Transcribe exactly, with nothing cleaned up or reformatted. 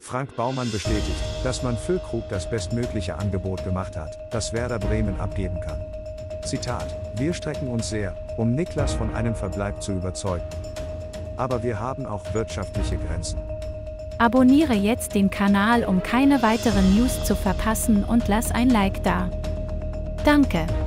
Frank Baumann bestätigt, dass man Füllkrug das bestmögliche Angebot gemacht hat, das Werder Bremen abgeben kann. Zitat: Wir strecken uns sehr, um Niklas von einem Verbleib zu überzeugen. Aber wir haben auch wirtschaftliche Grenzen. Abonniere jetzt den Kanal, um keine weiteren News zu verpassen, und lass ein Like da. Danke.